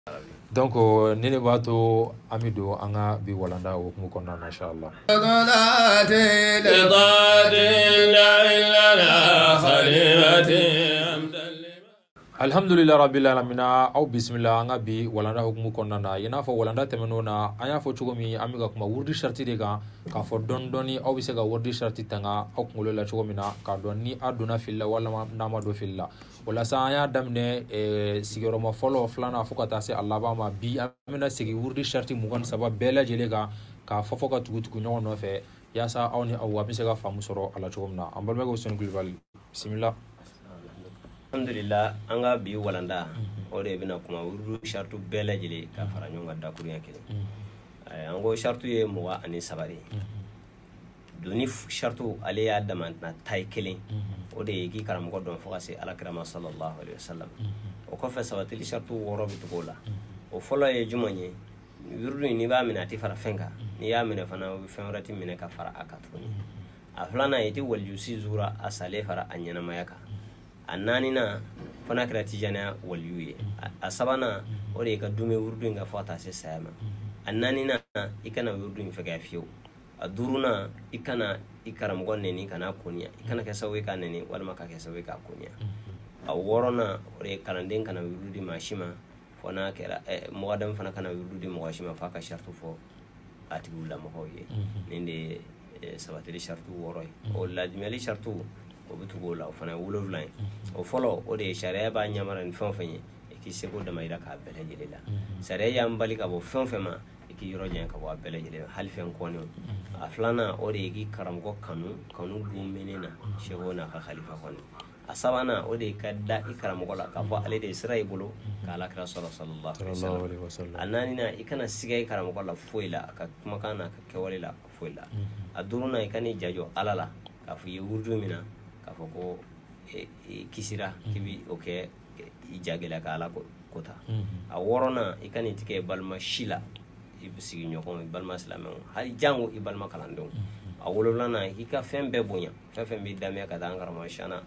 Donc nene bato amido anga bi walanda o mu konna mashallah alhamdulillah rabbil alamin aw bismillah anga bi walanda hukmu konna na yana fo walanda temeno na anya fo chugomi amiga kuma wurdi sharti de ka fo dondoni aw bi se ga wurdi sharti tanga aw ngulo la chugomi na ka donni aduna filla wala nama do filla wala sa anya damne sigoro ma folo flana fo ka tase allah ba ma bi amina sigi wurdi sharti mugan sabab bela jele ka fo ka tugutugu nyon no fe yasa aw ni aw bi se ga famu soro ala chugomna ambalme go sen global bismillah. Alhamdulillah anga bi walanda o de bina kuma wuru shartu bela jele ka fara nyonga da kuriya kele ango shartu ye muwa ani sabari doni shartu ale ya damantna tay kele o de gi karam go don fokase ala kirama sallallahu alaihi wasallam o ko fa sabatil shartu woro bitugola o folo ye jumanye wuru ni ba mina ti fara fenga ni ya mina fana fenrati mina ka fara akatuni aflana yeti waljusi zura asale fara anyana mayaka annanina fana kira tijana waliyuye asabana ore ka dume wurdu nga fata se sayama annanina ikana wurdu fega fiyo aduruna ikana ikaram gonne ni kana kunya ikana ka sawe ka nene wal maka ka sawe ka kunya aworona ore kananden kana wurdu mashima fana kira mugadam fana kana wurdu mashima faka shartu fo atibula mohoye ninde sabatiri shartu woroy o lajmeli shartu o butugola o fana wulo line o folo o de sharia ba nyamara ni fonfenye e ki sego da mayra ka bele jelela sharia mbali ka bo fonfema e ki yoro jen ka bo bele jelela halfen ko ne aflana o de gi karam go kanu gumenena shego na ka khalifa kon asabana o de ka da ikaram go la ka bo ale de sirai bolo ka ala kra sallallahu alaihi wasallam ananina ikana sigai karam go la foila ka kuma kana ka kewalila foila aduruna ikani jajo alala ka fu yurdu mina foko kisira kibi oke ijagela kala kota a worona ikani tike balma shila ibsigi nyoko balma islamu hali jango ibalma kalando a wololana hika fembe bonya fembe dame ka dangar ma shana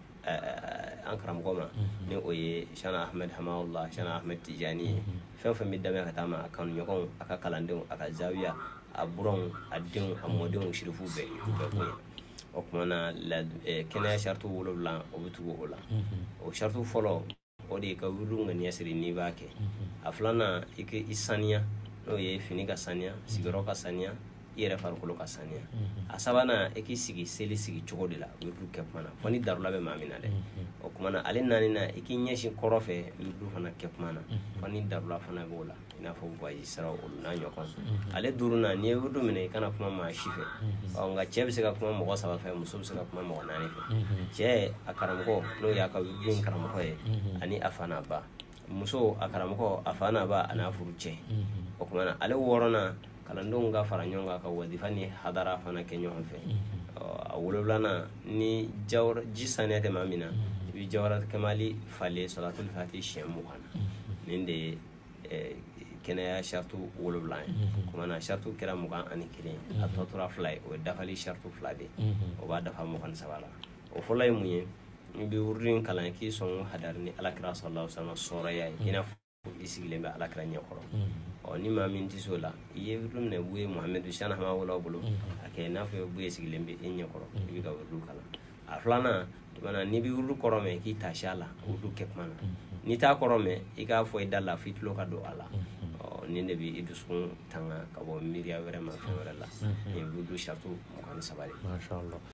ankram goma ni oye shana ahmed hamaullah shana ahmed tijani fembe dame ka tama kan nyoko aka kalando aka zawiya aburon adin amodon shirifu be bonya o kumana la kena shartu wolobla o butugo ola o shartu folo o de ka wuru ngani asiri ni bake aflana ike isania no ye fini ka sania sigoro ka sania yere farkulo ka sania asabana eke sigi seli sigi chogo de la wuru kepmana foni darula be mamina de o kumana ale nanina ike nyeshi korofe wuru fana kepmana foni darula fana bola ina fo boyi sara o na nyokon ale duruna ni wuru mine kana kuma ma shife o nga chebe se ka kuma mo saba fa muso se ka kuma mo nani fe je akaramko no ya ka wuru karamko e ani afana ba muso akaramko afana ba ana furuche o kumana ale worona kalandon ga faranyonga ka wadifani hadara fana kenyo fe a wololana ni jawr jisane de mamina bi jawrat kamali fale salatul fatih shemu kana ninde kena shartu wololane kuma na shartu kira mugan ani kire atotura fly o dafali shartu flade o ba dafa mugan sabala o folay munye bi wurin kalan ki son hadarni alakira sallallahu alaihi wasallam soraya ina isigile be alakira nyakoro o ni ma min tisola iye wurum ne buye muhammadu shana ma wala bulu ake na fe buye sigile be nyakoro bi ga wuru kala aflana bana ni bi wuru korome ki tashala wuru kepmana ni ta korome iga fo idalla fitlo ka do ala ni ne bi idusun tanga ka bo miriya were ma fe wala e wudu shartu kan sabali mashallah